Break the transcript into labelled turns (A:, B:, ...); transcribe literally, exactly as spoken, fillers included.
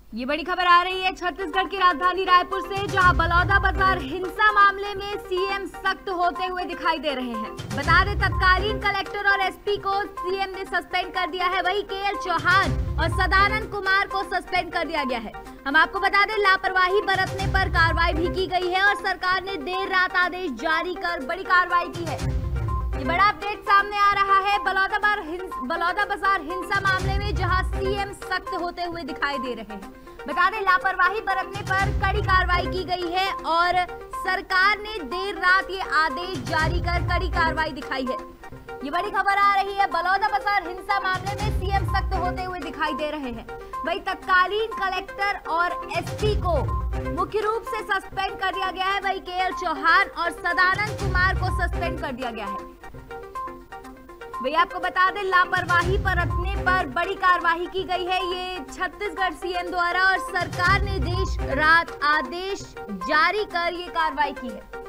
A: ये बड़ी खबर आ रही है छत्तीसगढ़ की राजधानी रायपुर से, जहां बलौदाबाजार हिंसा मामले में सीएम सख्त होते हुए दिखाई दे रहे हैं। बता दें, तत्कालीन कलेक्टर और एसपी को सीएम ने सस्पेंड कर दिया है, वही केएल चौहान और सदानंद कुमार को सस्पेंड कर दिया गया है। हम आपको बता दें, लापरवाही बरतने पर कार्रवाई भी की गई है और सरकार ने देर रात आदेश जारी कर बड़ी कार्रवाई की है। ये बड़ा अपडेट सामने आ रहा है बलौदाबाजार हिंस, बलौदाबाजार हिंसा मामले में, जहां सीएम सख्त होते हुए दिखाई दे रहे हैं। बता दें, लापरवाही बरतने पर कड़ी कार्रवाई की गई है और सरकार ने देर रात ये आदेश जारी कर कड़ी कार्रवाई दिखाई है। ये बड़ी खबर आ रही है बलौदाबाजार हिंसा मामले में सीएम सख्त होते हुए दिखाई दे रहे हैं। वही तत्कालीन कलेक्टर और एसपी को मुख्य रूप से सस्पेंड कर दिया गया है, वही केएल चौहान और सदानंद कुमार को सस्पेंड कर दिया गया है। वही आपको बता दें, लापरवाही बरतने पर बड़ी कार्रवाई की गई है ये छत्तीसगढ़ सीएम द्वारा, और सरकार ने देर रात आदेश जारी कर ये कार्रवाई की है।